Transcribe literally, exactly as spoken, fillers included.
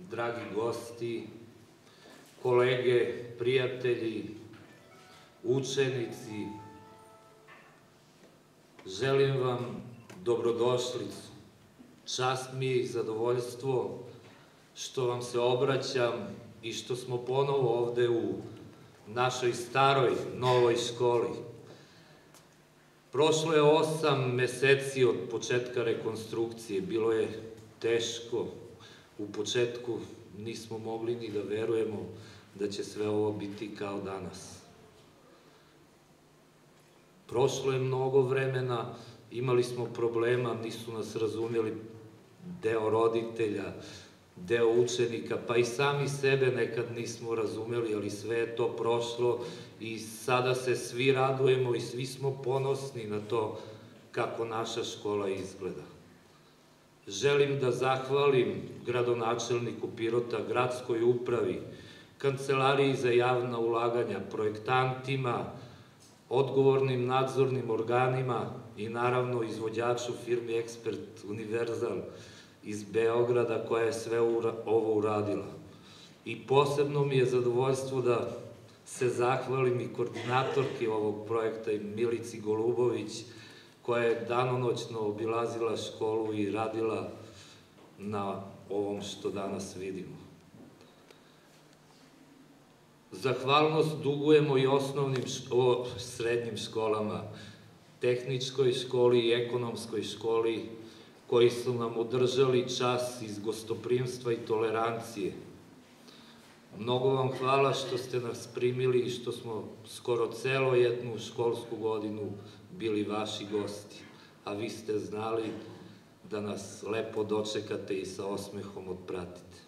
dragi gosti, kolege, prijatelji, učenici, želim vam dobrodošlicu. Čast mi je i zadovoljstvo što vam se obraćam i što smo ponovo ovde u našoj staroj, novoj školi. Prošlo je osam meseci od početka rekonstrukcije. Bilo je teško. U početku nismo mogli ni da verujemo da će sve ovo biti kao danas. Prošlo je mnogo vremena, imali smo problema, nisu nas razumjeli deo roditelja, deo učenika, pa i sami sebe nekad nismo razumeli, ali sve je to prošlo i sada se svi radujemo i svi smo ponosni na to kako naša škola izgleda. Želim da zahvalim gradonačelniku Pirota, gradskoj upravi, Kancelariji za javna ulaganja, projektantima, odgovornim nadzornim organima i naravno izvođaču firmi Ekspert Univerzal iz Beograda koja je sve ovo uradila. I posebno mi je zadovoljstvo da se zahvalim i koordinatorki ovog projekta Milici Golubović koja je danonoćno obilazila školu i radila na ovom što danas vidimo. Zahvalnost dugujemo i osnovnim srednjim školama, tehničkoj školi i ekonomskoj školi koji su nam održali čas iz gostoprimstva i tolerancije. Mnogo vam hvala što ste nas primili i što smo skoro celo jednu školsku godinu bili vaši gosti, a vi ste znali da nas lepo dočekate i sa osmehom odpratite.